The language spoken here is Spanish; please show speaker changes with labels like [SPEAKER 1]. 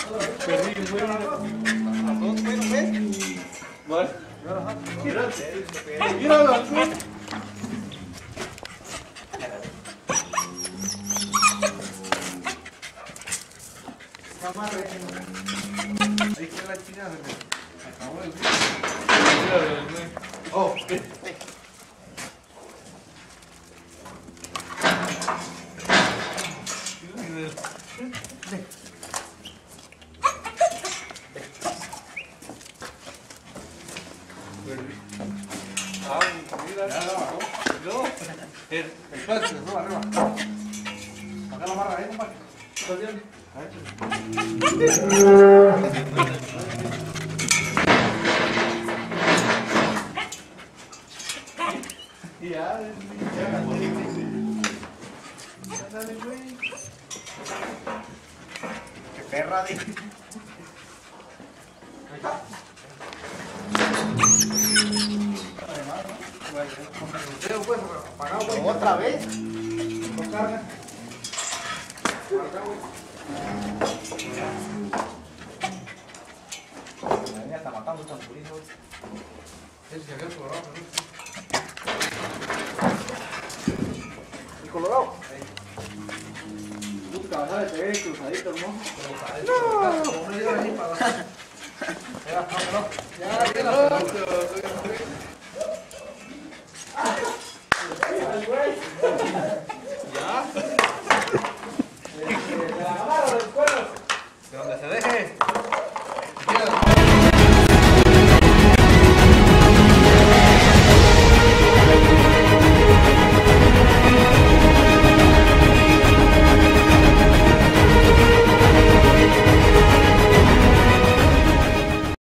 [SPEAKER 1] Perdí, bueno,
[SPEAKER 2] Las dos, bueno, ¿ves?
[SPEAKER 1] bueno. Míralo.
[SPEAKER 2] Ahí está la china.
[SPEAKER 1] Oh, mira. No. El plato, no, arriba. Acá la barra ahí, compadre. ¿Estás bien? Ya, dale, güey.
[SPEAKER 2] Qué perra, de. ¿Otra vez?
[SPEAKER 1] No carga.
[SPEAKER 2] La niña está matando un champurino.
[SPEAKER 1] Ese se había colorado,
[SPEAKER 2] ¿Y colorado?
[SPEAKER 1] tú te cabezada de pegar cruzadito, hermoso.
[SPEAKER 2] No.
[SPEAKER 1] Ya, ya,